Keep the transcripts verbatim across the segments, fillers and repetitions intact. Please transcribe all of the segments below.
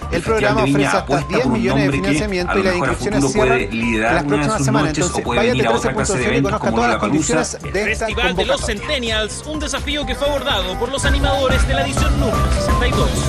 El programa ofrece hasta diez millones de financiamiento y las inscripciones cierran en las próximas semanas. Entonces, vaya a T trece punto cl y conozca todas las condiciones de esta Festival de los Centennials, un desafío que fue abordado por los animadores de la edición número sesenta y dos.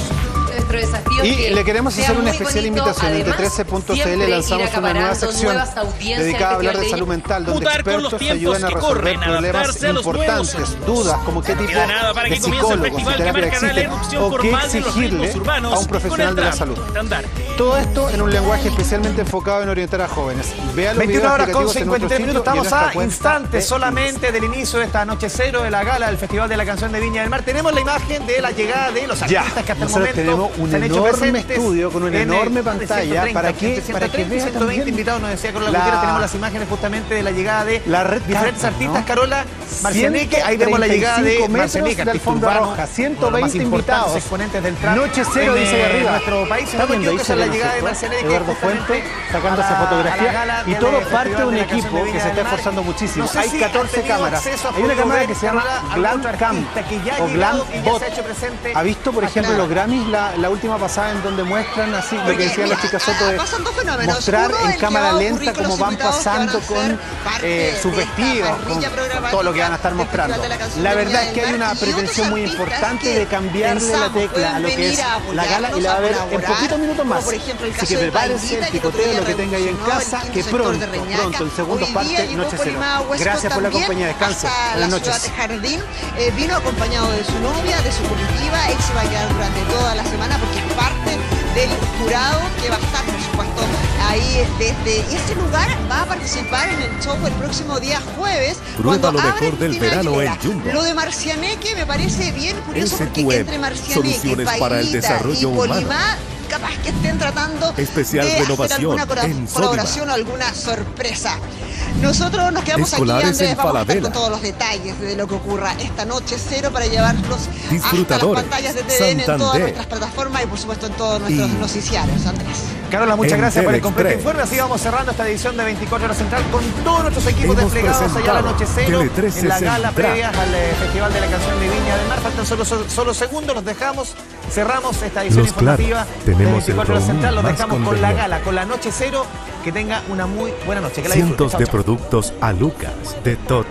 Y que le queremos hacer una especial bonito. invitación. En T trece punto cl lanzamos una nueva sección dedicada a hablar de salud mental, donde expertos te ayudan a resolver problemas importantes, dudas, como qué tipo de psicólogos y terapia existen, o qué exigirle a un profesional de la salud. Todo esto en un lenguaje especialmente enfocado en orientar a jóvenes. Vea los veintiuna horas con cincuenta y tres minutos, estamos a instantes solamente del inicio de esta noche cero de la gala del Festival de la Canción de Viña del Mar. Tenemos la imagen de la llegada de los artistas que hasta el momento tenemos un enorme estudio con una enorme pantalla para que para que vean ciento veinte invitados, nos decía Carola Gutiérrez. Tenemos las imágenes justamente de la llegada de la red diferentes Carta, artistas, ¿no? Carola Marcianeque, ahí vemos la llegada de Marcianeque, de Alfombra Roja, ciento veinte invitados, exponentes del trap. Noche cero dice ahí arriba. Nuestro país, está viendo ahí la llegada de Marcianeque, Eduardo Fuente sacándose fotografía y todo parte de un equipo que se está esforzando muchísimo. Hay catorce cámaras. Hay una cámara que se llama Glam Cam o Glam Bot. ¿Ha visto, por ejemplo, los Grammys la, la última pasada en donde muestran así lo que decían las chicas Soto de mostrar en cámara lenta cómo van pasando con eh, sus vestidos, con todo lo que van a estar mostrando? La verdad es que hay una pretensión muy importante de cambiarle la tecla a lo que es la gala y la va a ver en poquitos minutos más. Así que prepárense el picoteo, lo que tenga ahí en casa, que pronto, pronto, en segundos parte, Noche Cero. Gracias por la compañía, descanse. Buenas noches. Jardín, eh, vino acompañado de su novia, de su comitiva. Él se va a quedar durante toda la semana porque es parte del jurado que va a estar, por supuesto, ahí desde ese lugar. Va a participar en el show el próximo día jueves. Prueba lo mejor del verano en Jumbo. Lo de Marcianeque me parece bien curioso porque entre Marcianeque, para el desarrollo y Polimá, capaz que estén tratando especial de hacer alguna colaboración o alguna sorpresa. Nosotros nos quedamos Escolares aquí, Andrés, vamos a estar Falabella. con todos los detalles de lo que ocurra esta noche cero para llevarlos hasta las Disfrutadores, pantallas de T V N en todas Santander. nuestras plataformas y por supuesto en todos nuestros Y- noticiarios, Andrés. Carola, muchas En gracias por el completo Teleexpress. informe. Así vamos cerrando esta edición de veinticuatro horas central con todos nuestros equipos Hemos desplegados allá a la noche cero Tele trece en la gala Central. previa al eh, Festival de la Canción de Viña del Mar. Faltan solo, solo, solo segundos, los dejamos. Cerramos esta edición Los Claro, informativa tenemos de el veinticuatro horas roaming central. Los más dejamos con la conveniente. gala, con la noche cero. Que tenga una muy buena noche. Que la Cientos disfruten. de Chao, chao. productos a Lucas de Totos.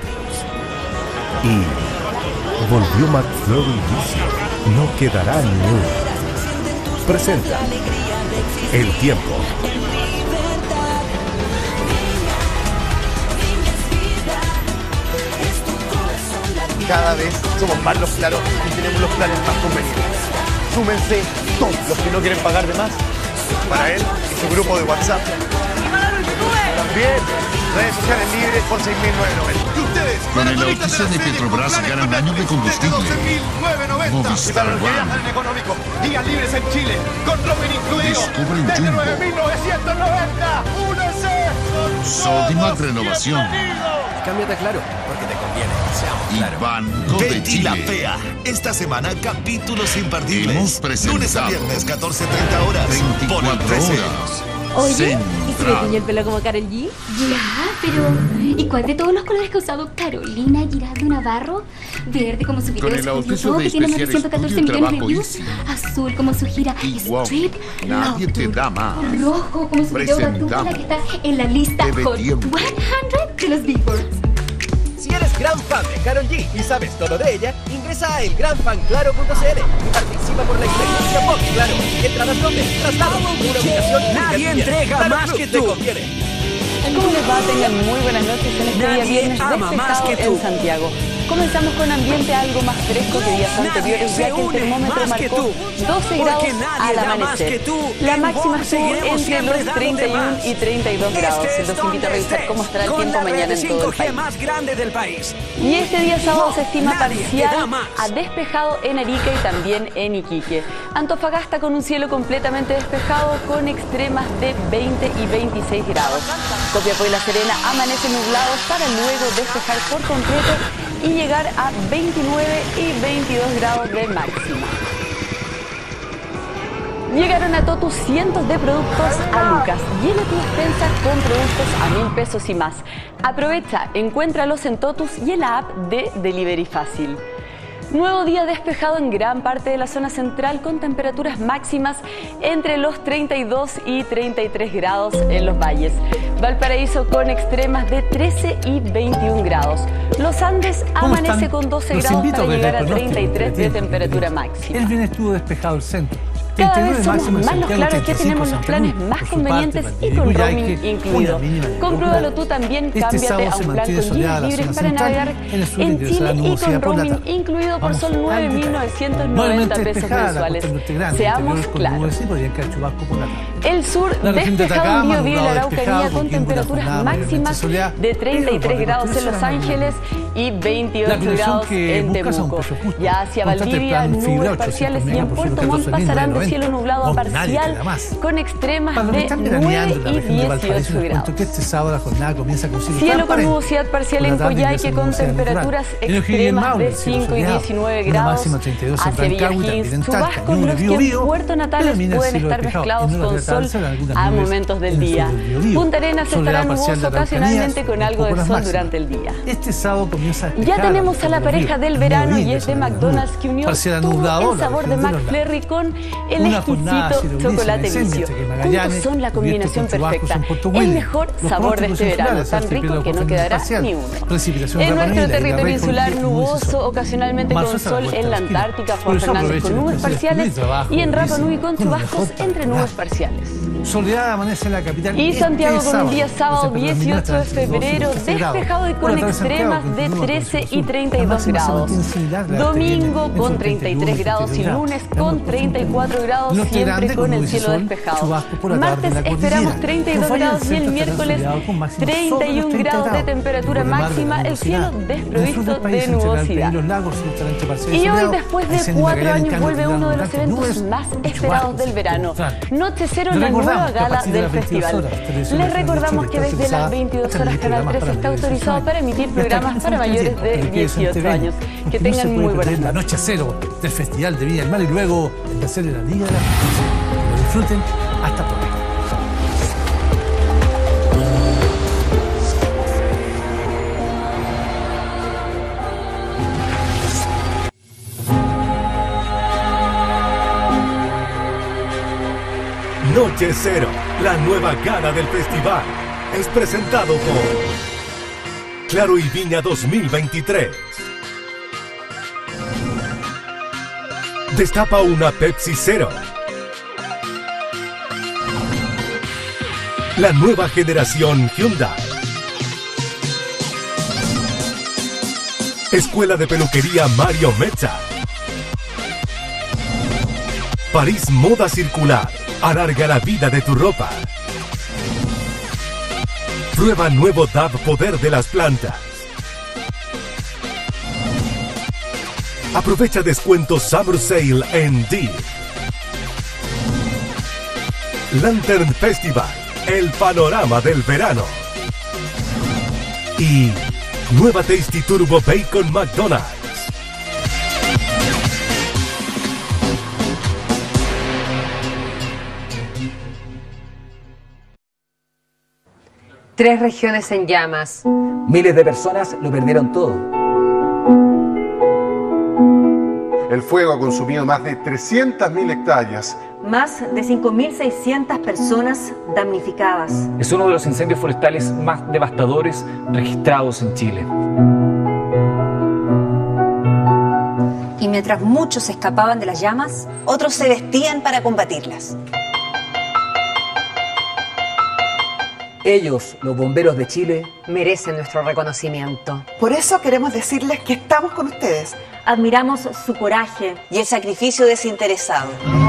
Y volvió McFlurry Vicio. No quedará ni uno. Presenta El Tiempo. Cada vez somos más los claros y tenemos los planes más convenientes. Súmense todos los que no quieren pagar de más para él y su grupo de WhatsApp. También redes sociales libres por seis mil novecientos noventa. Y ustedes, Con el auspicio de Petrobras gana un año de combustible. Y para Movistar los que One. viajan en económico, días libres en Chile, con roaming incluido. Descubre en Desde Jumbo. nueve mil novecientos noventa. Únese con Sodimac todos. Renovación. Bienvenido. Cámbiate a Claro, porque te conviene. Seamos Y claro. Banco de Betty la Chile. Fea. Esta semana, capítulos imperdibles. Hemos presentado Lunes a viernes, catorce treinta horas. Por el veinticuatro trece. horas. Oye, ¿y se le Central. tiñó el pelo como Karol G? Ya, pero ¿y cuál de todos los colores que ha usado Carolina Giraldo Navarro? Verde como su video Con el auspicio de que tiene más de Especial ciento catorce Estudio millones de Trabajo views. Easy. Azul como su gira Y wow, Strip. nadie te Love da Tour. más. Rojo como su video Gatúbela Presentamos que está en la lista T V Hot Tiempo. cien de los Billboards. Si eres gran fan de Karol G y sabes todo de ella, ingresa a el gran fan claro punto c l y participa por la experiencia Pop Claro. Entradas dobles, traslado, una ubicación. Nadie entrega más que tú. ¿Cómo les va? Tengan muy buenas noches en este día Nadie viernes ama más despejado que tú. en Santiago. Comenzamos con ambiente algo más fresco que días Nadie anteriores, se ya que el une termómetro más que marcó tú. doce Porque grados nadie al da más amanecer. que tú. La En máxima Bond estuvo seguiremos entre siempre los treinta y uno dándote y treinta y dos más. grados. Estés Los invito a revisar donde cómo estará el estés, tiempo con la mañana red en de todo el cinco G país. más grande del país. Y este día sábado se estima Nadie te da parcial más. a despejado en Arica y también en Iquique. Antofagasta con un cielo completamente despejado con extremas de veinte y veintiséis grados. Copiapó y La Serena amanecen nublados para luego despejar por completo y llegar a veintinueve y veintidós grados de máxima. Llegaron a Totus cientos de productos a Lucas. Llena tu despensa con productos a mil pesos y más. Aprovecha, encuéntralos en Totus y en la app de Delivery Fácil. Nuevo día despejado en gran parte de la zona central con temperaturas máximas entre los treinta y dos y treinta y tres grados en los valles. Valparaíso con extremas de trece y veintiún grados. Los Andes amanece con doce grados para llegar a treinta y tres de temperatura máxima. El bien estuvo despejado el centro. Cada vez somos más los claros que tenemos los planes más convenientes y con roaming incluido. Compruébalo tú también, cámbiate a un plan con gigas libres para navegar en Chile y con roaming incluido por solo nueve mil novecientos noventa pesos mensuales. Seamos claros. El sur despejado en Biobío y la Araucanía con temperaturas máximas de treinta y tres grados en Los Ángeles y veintiocho grados en Temuco. Ya hacia Valdivia, nubes parciales y en Puerto Montt pasarán de cielo nublado a parcial con extremas de nueve y dieciocho grados. Cielo con nubosidad parcial en Coyhaique con temperaturas extremas de cinco y diecinueve grados. Hacia Villa Higgins, chubascos los que en Puerto Natales pueden estar mezclados con sol a momentos del día. Punta Arenas estará nuboso ocasionalmente con algo de sol durante el día. Ya tenemos a la pareja del verano y es de McDonald's que unió todo el sabor de McFlurry con el exquisito chocolate vicio. Juntos son la combinación perfecta. El mejor sabor de este verano, tan rico que no quedará ni uno. En nuestro territorio insular nuboso, ocasionalmente con sol en la Antártica, Juan Fernández con nubes parciales y en Rapa Nui con chubascos entre nubes parciales. Soledad amanece en la capital. Y Santiago con un día sábado dieciocho de febrero despejado y con extremas de trece y treinta y dos grados. Domingo con treinta y tres grados y lunes con treinta y cuatro grados, siempre con el cielo despejado. Martes esperamos treinta y dos grados y el miércoles treinta y un grados de temperatura máxima, el cielo desprovisto de nubosidad. Y hoy, después de cuatro años, vuelve uno de los eventos más esperados del verano. Noche Cero, la nueva gala del festival. Les recordamos que desde las veintidós horas Canal tres está autorizado para emitir programas para mayores de dieciocho años. Que tengan muy buenas noches. La Noche Cero del Festival de Viña del Mar y luego el tercero de la Liga de la Justicia. Que lo disfruten. Hasta pronto. Noche Cero, la nueva gala del festival, es presentado por Claro y Viña dos mil veintitrés. Destapa una Pepsi Cero. La nueva generación Hyundai. Escuela de Peluquería Mario Mezza. París Moda Circular. Alarga la vida de tu ropa. Prueba nuevo D A V Poder de las Plantas. Aprovecha descuentos Summer Sale en D. Lantern Festival, el panorama del verano. Y nueva Tasty Turbo Bacon McDonald's. Tres regiones en llamas. Miles de personas lo perdieron todo. El fuego ha consumido más de trescientas mil hectáreas. Más de cinco mil seiscientas personas damnificadas. Es uno de los incendios forestales más devastadores registrados en Chile. Y mientras muchos escapaban de las llamas, otros se vestían para combatirlas. Ellos, los bomberos de Chile, merecen nuestro reconocimiento. Por eso queremos decirles que estamos con ustedes. Admiramos su coraje y el sacrificio desinteresado.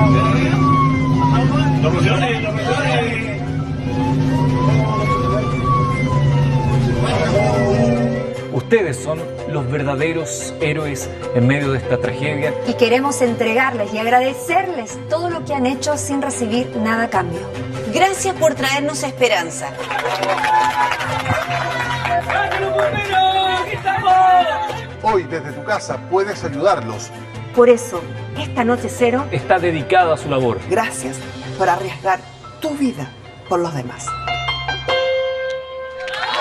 Ustedes son los verdaderos héroes en medio de esta tragedia. Y queremos entregarles y agradecerles todo lo que han hecho sin recibir nada a cambio. Gracias por traernos esperanza. Hoy desde tu casa puedes ayudarlos. Por eso, esta Noche Cero está dedicada a su labor. Gracias por arriesgar tu vida por los demás.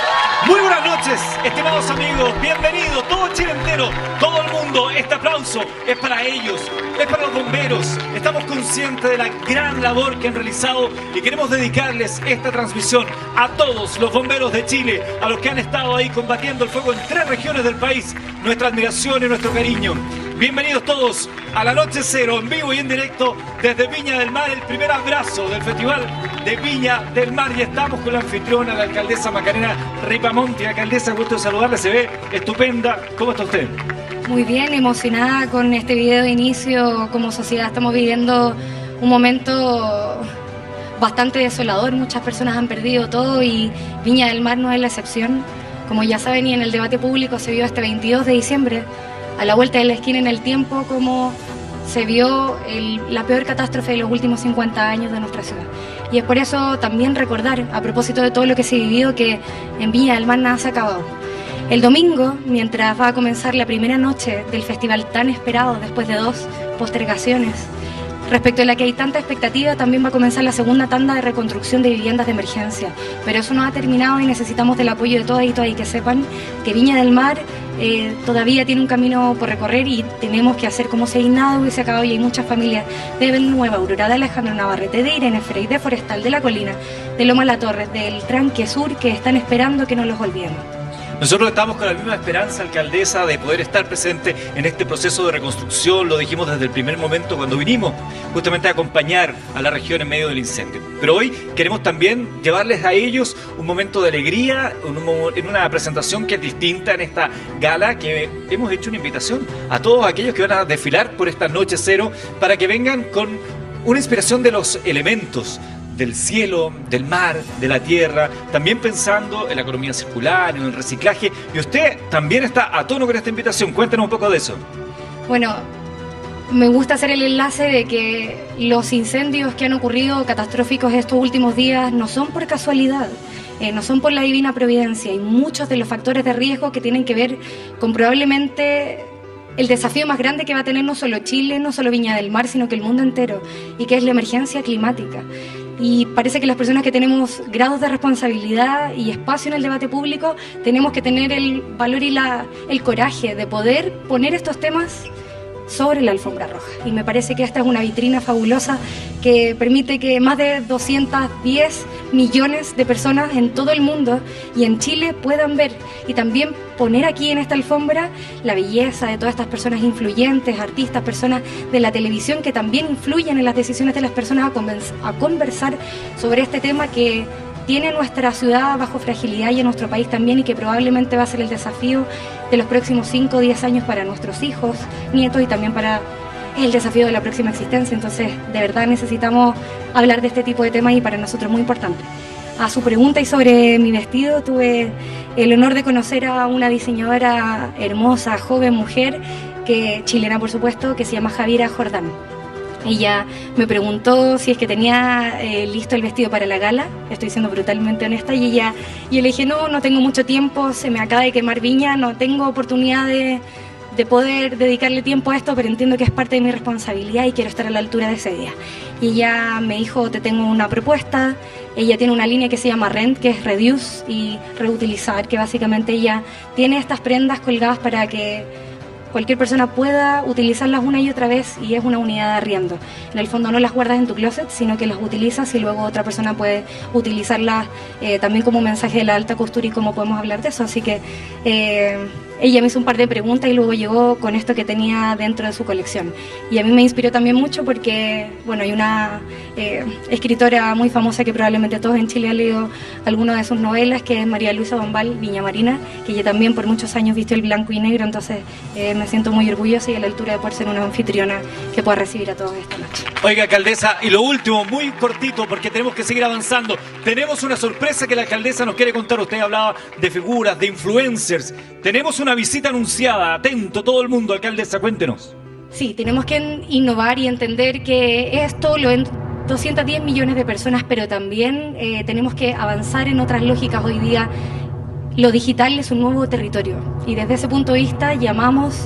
Muy buenas noches, estimados amigos, bienvenidos, todo Chile entero, todo el mundo. Este aplauso es para ellos, es para los bomberos. Estamos conscientes de la gran labor que han realizado y queremos dedicarles esta transmisión a todos los bomberos de Chile, a los que han estado ahí combatiendo el fuego en tres regiones del país. Nuestra admiración y nuestro cariño. Bienvenidos todos a la Noche Cero, en vivo y en directo desde Viña del Mar, el primer abrazo del Festival de Viña del Mar. Y estamos con la anfitriona, la alcaldesa Macarena Ripamonti. Alcaldesa, gusto de saludarla, se ve estupenda. ¿Cómo está usted? Muy bien, emocionada con este video de inicio. Como sociedad estamos viviendo un momento bastante desolador. Muchas personas han perdido todo y Viña del Mar no es la excepción. Como ya saben, y en el debate público se vio este veintidós de diciembre, a la vuelta de la esquina en el tiempo, como se vio el, la peor catástrofe de los últimos cincuenta años de nuestra ciudad. Y es por eso también recordar, a propósito de todo lo que se vivió, que en Viña del Mar nada se ha acabado. El domingo, mientras va a comenzar la primera noche del festival tan esperado después de dos postergaciones, respecto a la que hay tanta expectativa, también va a comenzar la segunda tanda de reconstrucción de viviendas de emergencia. Pero eso no ha terminado y necesitamos del apoyo de todas y todas, y que sepan que Viña del Mar eh, todavía tiene un camino por recorrer y tenemos que hacer como si nada hubiese acabado. Y hay muchas familias de Belnueva, Aurora, de Alejandro Navarrete, de Irene Frey, de Forestal, de La Colina, de Loma La Torre, del Tranque Sur, que están esperando que no los olvidemos. Nosotros estamos con la misma esperanza, alcaldesa, de poder estar presente en este proceso de reconstrucción. Lo dijimos desde el primer momento cuando vinimos justamente a acompañar a la región en medio del incendio. Pero hoy queremos también llevarles a ellos un momento de alegría, en una presentación que es distinta en esta gala, que hemos hecho una invitación a todos aquellos que van a desfilar por esta Noche Cero para que vengan con una inspiración de los elementos del cielo, del mar, de la tierra, también pensando en la economía circular, en el reciclaje. Y usted también está a tono con esta invitación. Cuéntanos un poco de eso. Bueno, me gusta hacer el enlace de que los incendios que han ocurrido catastróficos estos últimos días no son por casualidad, eh, no son por la divina providencia, y muchos de los factores de riesgo que tienen que ver con probablemente el desafío más grande que va a tener no solo Chile, no solo Viña del Mar, sino que el mundo entero, y que es la emergencia climática. Y parece que las personas que tenemos grados de responsabilidad y espacio en el debate público tenemos que tener el valor y la, el coraje de poder poner estos temas sobre la alfombra roja. Y me parece que esta es una vitrina fabulosa que permite que más de doscientos diez millones de personas en todo el mundo y en Chile puedan ver y también poner aquí en esta alfombra la belleza de todas estas personas influyentes, artistas, personas de la televisión que también influyen en las decisiones de las personas a, a conversar sobre este tema que tiene nuestra ciudad bajo fragilidad y en nuestro país también, y que probablemente va a ser el desafío de los próximos cinco o diez años para nuestros hijos, nietos y también para el desafío de la próxima existencia. Entonces, de verdad necesitamos hablar de este tipo de temas y para nosotros es muy importante. A su pregunta y sobre mi vestido, tuve el honor de conocer a una diseñadora hermosa, joven, mujer, que chilena por supuesto, que se llama Javiera Jordán. Ella me preguntó si es que tenía eh, listo el vestido para la gala, estoy siendo brutalmente honesta, y ella, y yo le dije, no, no tengo mucho tiempo, se me acaba de quemar Viña, no tengo oportunidad de, de poder dedicarle tiempo a esto, pero entiendo que es parte de mi responsabilidad y quiero estar a la altura de ese día. Y ella me dijo, te tengo una propuesta. Ella tiene una línea que se llama Rent, que es Reduce y Reutilizar, que básicamente ella tiene estas prendas colgadas para que cualquier persona pueda utilizarlas una y otra vez, y es una unidad de arriendo. En el fondo no las guardas en tu closet, sino que las utilizas y luego otra persona puede utilizarlas eh, también como mensaje de la alta costura, y cómo podemos hablar de eso. Así que eh, ella me hizo un par de preguntas y luego llegó con esto que tenía dentro de su colección. Y a mí me inspiró también mucho porque, bueno, hay una eh, escritora muy famosa que probablemente todos en Chile han leído alguna de sus novelas, que es María Luisa Bombal Viñamarina, que ella también por muchos años vistió el blanco y negro. Entonces eh, me siento muy orgullosa y a la altura de poder ser una anfitriona que pueda recibir a todos esta noche. Oiga, alcaldesa, y lo último, muy cortito, porque tenemos que seguir avanzando. Tenemos una sorpresa que la alcaldesa nos quiere contar. Usted hablaba de figuras, de influencers. Tenemos una visita anunciada. Atento todo el mundo, alcaldesa, cuéntenos. Sí, tenemos que innovar y entender que esto lo en doscientos diez millones de personas, pero también eh, tenemos que avanzar en otras lógicas. Hoy día lo digital es un nuevo territorio y desde ese punto de vista llamamos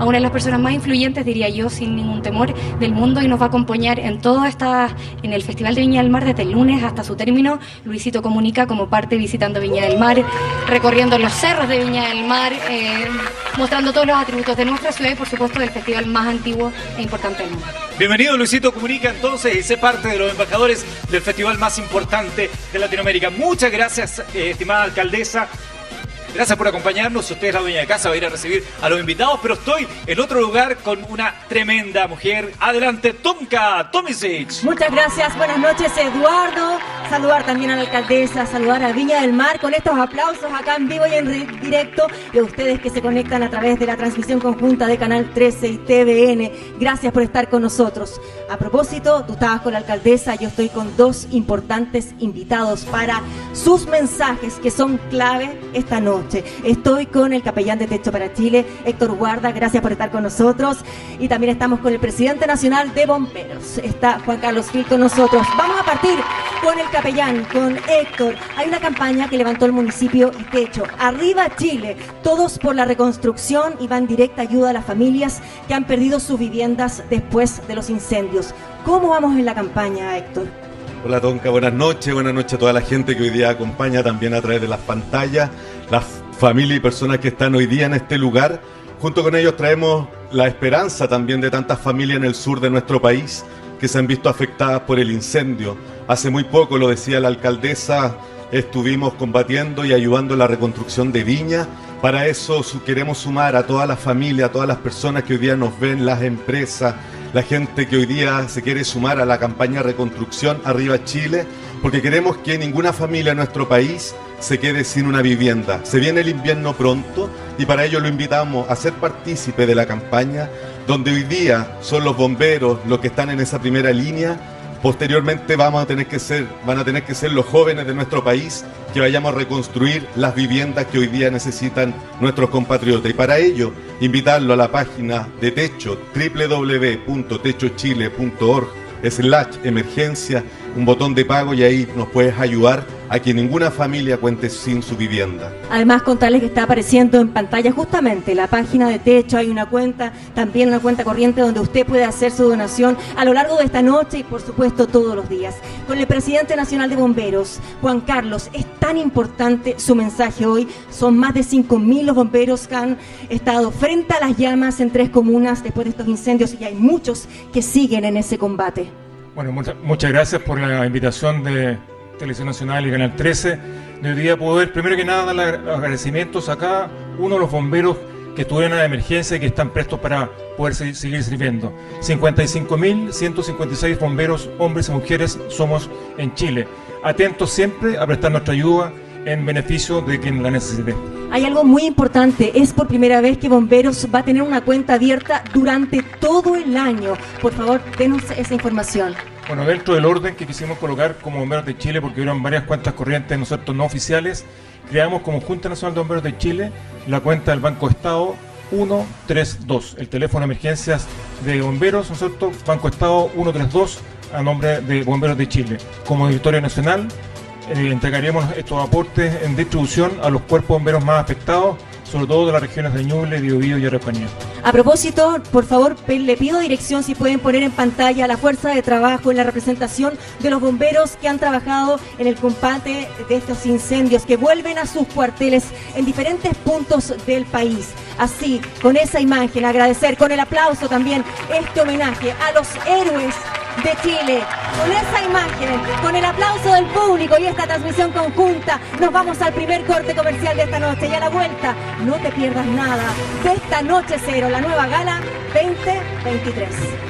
a una de las personas más influyentes, diría yo, sin ningún temor, del mundo, y nos va a acompañar en todo esta, en el Festival de Viña del Mar desde el lunes hasta su término. Luisito Comunica como parte visitando Viña del Mar, recorriendo los cerros de Viña del Mar, eh, mostrando todos los atributos de nuestra ciudad y por supuesto del festival más antiguo e importante del mundo. Bienvenido Luisito Comunica entonces, y sé parte de los embajadores del festival más importante de Latinoamérica. Muchas gracias, eh, estimada alcaldesa. Gracias por acompañarnos. Usted es la dueña de casa, va a ir a recibir a los invitados, pero estoy en otro lugar con una tremenda mujer. Adelante, Tonka Tomisic. Muchas gracias, buenas noches, Eduardo. Saludar también a la alcaldesa, saludar a Viña del Mar con estos aplausos acá en vivo y en directo, y a ustedes que se conectan a través de la transmisión conjunta de Canal trece y T V N. Gracias por estar con nosotros. A propósito, tú estabas con la alcaldesa, yo estoy con dos importantes invitados para sus mensajes que son clave esta noche. Estoy con el capellán de Techo para Chile, Héctor Guarda, gracias por estar con nosotros. Y también estamos con el presidente nacional de Bomberos, está Juan Carlos Gil con nosotros. Vamos a partir con el capellán, con Héctor. Hay una campaña que levantó el municipio y Techo. Arriba Chile, todos por la reconstrucción, y va en directa ayuda a las familias que han perdido sus viviendas después de los incendios. ¿Cómo vamos en la campaña, Héctor? Hola Tonka, buenas noches, buenas noches a toda la gente que hoy día acompaña también a través de las pantallas, las familias y personas que están hoy día en este lugar. Junto con ellos traemos la esperanza también de tantas familias en el sur de nuestro país que se han visto afectadas por el incendio. Hace muy poco, lo decía la alcaldesa, estuvimos combatiendo y ayudando en la reconstrucción de Viña. Para eso queremos sumar a todas las familias, a todas las personas que hoy día nos ven, las empresas, la gente que hoy día se quiere sumar a la campaña Reconstrucción Arriba Chile, porque queremos que ninguna familia en nuestro país se quede sin una vivienda. Se viene el invierno pronto y para ello lo invitamos a ser partícipe de la campaña, donde hoy día son los bomberos los que están en esa primera línea. Posteriormente vamos a tener que ser, van a tener que ser los jóvenes de nuestro país que vayamos a reconstruir las viviendas que hoy día necesitan nuestros compatriotas. Y para ello, invitarlo a la página de Techo, doble u doble u doble u punto techo chile punto org slash emergencia, un botón de pago, y ahí nos puedes ayudar a que ninguna familia cuente sin su vivienda. Además, contarles que está apareciendo en pantalla justamente la página de Techo. Hay una cuenta, también una cuenta corriente donde usted puede hacer su donación a lo largo de esta noche y por supuesto todos los días. Con el presidente nacional de Bomberos, Juan Carlos, es tan importante su mensaje hoy. Son más de cinco mil los bomberos que han estado frente a las llamas en tres comunas después de estos incendios, y hay muchos que siguen en ese combate. Bueno, muchas, muchas gracias por la invitación de Televisión Nacional y Canal trece de hoy día poder, primero que nada, dar los agradecimientos a cada uno de los bomberos que estuvieron en la emergencia y que están prestos para poder seguir sirviendo. cincuenta y cinco mil ciento cincuenta y seis bomberos, hombres y mujeres, somos en Chile. Atentos siempre a prestar nuestra ayuda en beneficio de quien la necesite. Hay algo muy importante, es por primera vez que Bomberos va a tener una cuenta abierta durante todo el año. Por favor, denos esa información. Bueno, dentro del orden que quisimos colocar como Bomberos de Chile, porque hubieron varias cuentas corrientes, nosotros no oficiales, creamos como Junta Nacional de Bomberos de Chile la cuenta del Banco Estado uno tres dos, el teléfono de emergencias de bomberos, nosotros Banco Estado uno tres dos, a nombre de Bomberos de Chile. Como Directorio Nacional, eh, entregaremos estos aportes en distribución a los cuerpos bomberos más afectados, sobre todo de las regiones de Ñuble, Biobío y Araucanía. A propósito, por favor, le pido dirección, si pueden poner en pantalla la fuerza de trabajo en la representación de los bomberos que han trabajado en el combate de estos incendios, que vuelven a sus cuarteles en diferentes puntos del país. Así, con esa imagen, agradecer con el aplauso también este homenaje a los héroes de Chile. Con esa imagen, con el aplauso del público y esta transmisión conjunta, nos vamos al primer corte comercial de esta noche, y a la vuelta no te pierdas nada de esta Noche Cero, la nueva gala veinte veintitrés.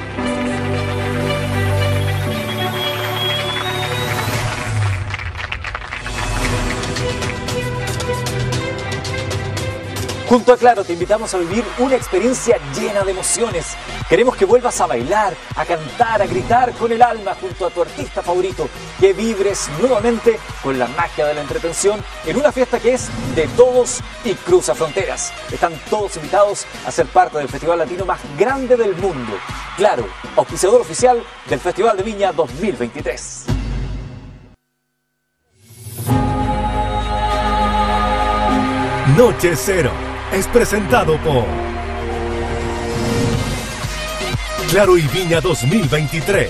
Junto a Claro te invitamos a vivir una experiencia llena de emociones. Queremos que vuelvas a bailar, a cantar, a gritar con el alma junto a tu artista favorito, que vibres nuevamente con la magia de la entretención en una fiesta que es de todos y cruza fronteras. Están todos invitados a ser parte del festival latino más grande del mundo. Claro, auspiciador oficial del Festival de Viña dos mil veintitrés. Noche Cero es presentado por Claro y Viña dos mil veintitrés.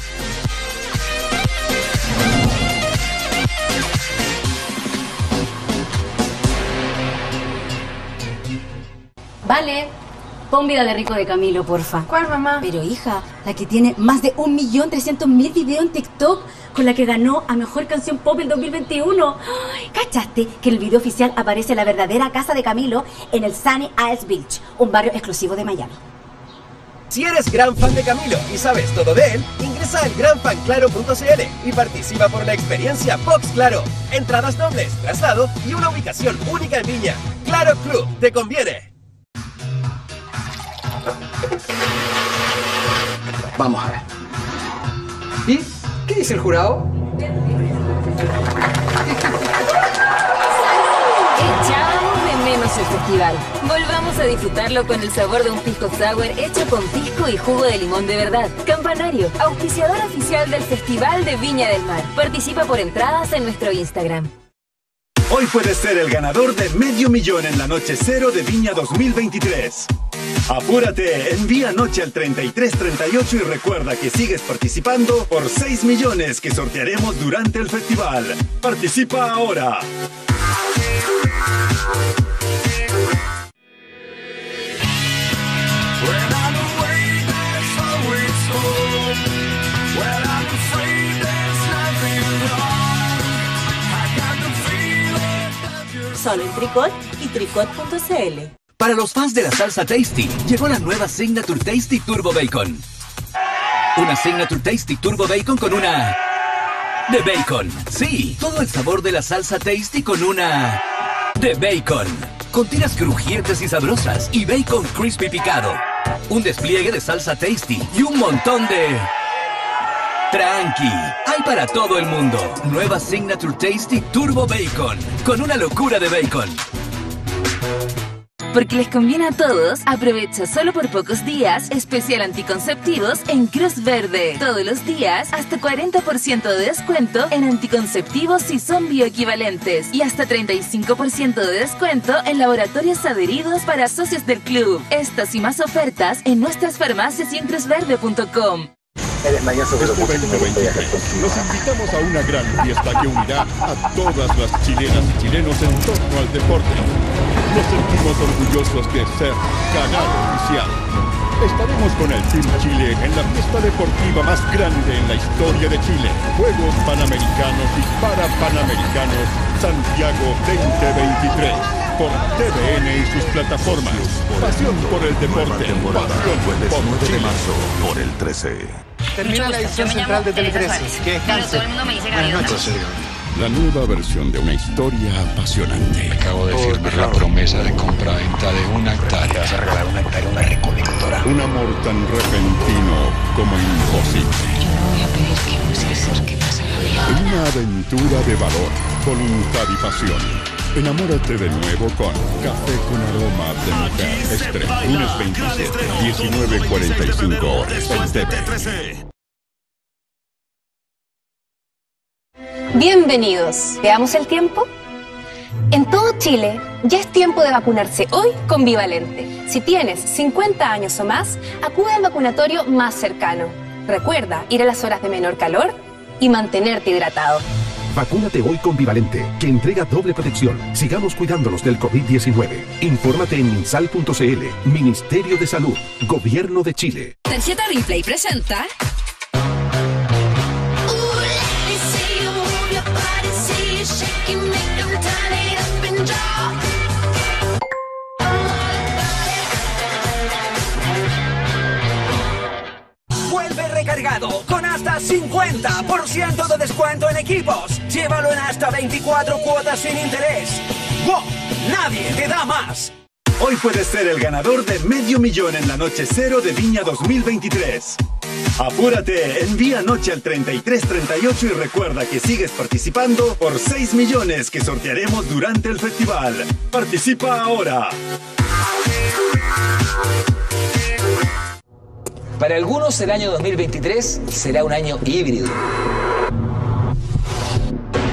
Vale, pon Vida de Rico de Camilo, porfa. ¿Cuál, mamá? Pero hija, la que tiene más de un millón trescientos mil videos en TikTok, con la que ganó a Mejor Canción Pop en dos mil veintiuno. Ay, ¿cachaste que en el video oficial aparece la verdadera casa de Camilo en el Sunny Isles Beach, un barrio exclusivo de Miami? Si eres gran fan de Camilo y sabes todo de él, ingresa al gran fan claro punto c l y participa por la experiencia Box Claro. Entradas dobles, traslado y una ubicación única en Viña. Claro Club, te conviene. Vamos a ver. ¿Y qué dice el jurado? Echábamos de menos el festival. Volvamos a disfrutarlo con el sabor de un pisco sour hecho con pisco y jugo de limón de verdad. Campanario, auspiciador oficial del Festival de Viña del Mar. Participa por entradas en nuestro Instagram. Hoy puedes ser el ganador de medio millón en la noche cero de Viña dos mil veintitrés. Apúrate, envía noche al treinta y tres treinta y ocho y recuerda que sigues participando por seis millones que sortearemos durante el festival. Participa ahora. Solo en Tricot y Tricot punto c l. Para los fans de la salsa Tasty, llegó la nueva Signature Tasty Turbo Bacon. Una Signature Tasty Turbo Bacon con una... de bacon. Sí, todo el sabor de la salsa Tasty con una... de bacon. Con tiras crujientes y sabrosas y bacon crispy picado. Un despliegue de salsa Tasty y un montón de... tranqui. Hay para todo el mundo. Nueva Signature Tasty Turbo Bacon. Con una locura de bacon. Porque les conviene a todos, aprovecha solo por pocos días especial anticonceptivos en Cruz Verde. Todos los días, hasta cuarenta por ciento de descuento en anticonceptivos si son bioequivalentes y hasta treinta y cinco por ciento de descuento en laboratorios adheridos para socios del club. Estas y más ofertas en nuestras farmacias y en cruz verde punto com. Este veinte veintitrés nos invitamos a una gran fiesta que unirá a todas las chilenas y chilenos en torno al deporte. Nos sentimos orgullosos de ser canal oficial. Estaremos con el Team Chile en la fiesta deportiva más grande en la historia de Chile. Juegos Panamericanos y Parapanamericanos Santiago veinte veintitrés. Por T V N y sus plataformas. Pasión por el deporte. Pasión por Chile. Por el trece. Termina la edición central de Tele trece. Que descanse. Buenas noches. La nueva versión de una historia apasionante. Acabo de firmar la promesa de compra-venta de una hectárea. Vas a regalar una hectárea a una recolectora. Un amor tan repentino como imposible. Yo no voy a pedir que uno se acerque más a la vida. Una aventura de valor, voluntad y pasión. Enamórate de nuevo con Café con Aroma de Mujer. Estreno lunes veintisiete, diecinueve cuarenta y cinco horas en T V. Bienvenidos. ¿Veamos el tiempo? En todo Chile ya es tiempo de vacunarse hoy con Bivalente. Si tienes cincuenta años o más, acude al vacunatorio más cercano. Recuerda ir a las horas de menor calor y mantenerte hidratado. Vacúnate hoy con Bivalente, que entrega doble protección. Sigamos cuidándonos del COVID diecinueve. Infórmate en minsal punto c l. Ministerio de Salud. Gobierno de Chile. Tarjeta Replay presenta... Vuelve recargado con hasta cincuenta por ciento de descuento en equipos. Llévalo en hasta veinticuatro cuotas sin interés. ¡Wow! ¡Nadie te da más! Hoy puedes ser el ganador de medio millón en la noche cero de Viña dos mil veintitrés. Apúrate, envía noche al treinta y tres treinta y ocho y recuerda que sigues participando por seis millones que sortearemos durante el festival. Participa ahora. Para algunos el año dos mil veintitrés será un año híbrido.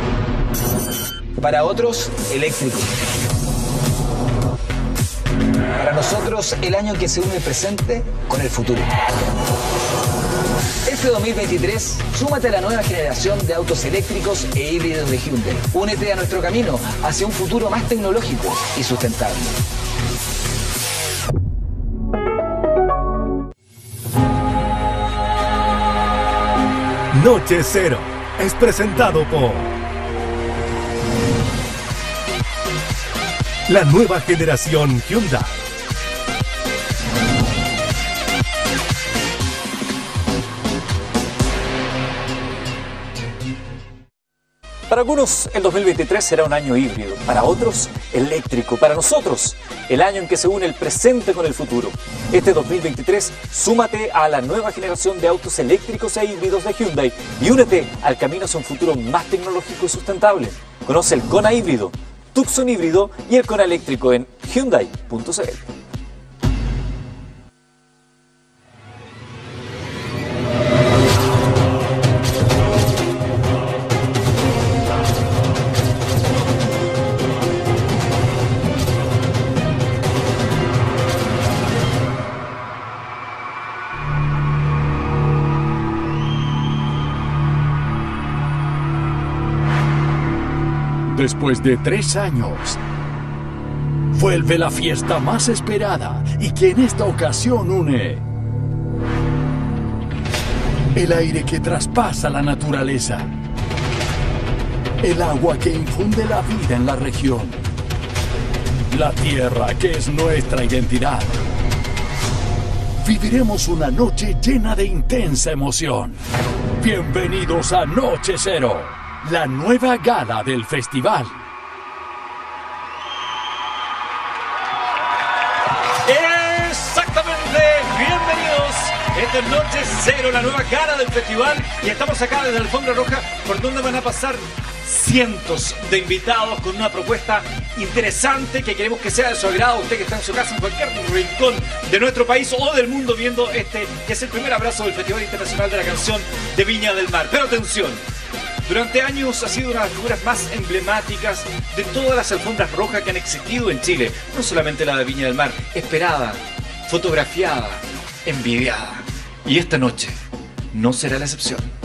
Para otros, eléctrico. Para nosotros, el año en que se une el presente con el futuro. Este dos mil veintitrés, súmate a la nueva generación de autos eléctricos e híbridos de Hyundai. Únete a nuestro camino hacia un futuro más tecnológico y sustentable. Noche Cero es presentado por la nueva generación Hyundai. Para algunos, el dos mil veintitrés será un año híbrido, para otros, eléctrico, para nosotros, el año en que se une el presente con el futuro. Este dos mil veintitrés, súmate a la nueva generación de autos eléctricos e híbridos de Hyundai y únete al camino hacia un futuro más tecnológico y sustentable. Conoce el Kona híbrido, Tucson híbrido y el Kona eléctrico en Hyundai punto c l. Después de tres años, vuelve la fiesta más esperada y que en esta ocasión une el aire que traspasa la naturaleza, el agua que infunde la vida en la región, la tierra que es nuestra identidad. Viviremos una noche llena de intensa emoción. Bienvenidos a Noche Cero, la nueva gala del festival. Exactamente, bienvenidos. Esta es Noche Cero, la nueva gala del festival. Y estamos acá desde la Alfombra Roja, por donde van a pasar cientos de invitados con una propuesta interesante que queremos que sea de su agrado. Usted que está en su casa, en cualquier rincón de nuestro país o del mundo, viendo este, que es el primer abrazo del Festival Internacional de la Canción de Viña del Mar. Pero atención, durante años ha sido una de las figuras más emblemáticas de todas las alfombras rojas que han existido en Chile. No solamente la de Viña del Mar, esperada, fotografiada, envidiada. Y esta noche no será la excepción.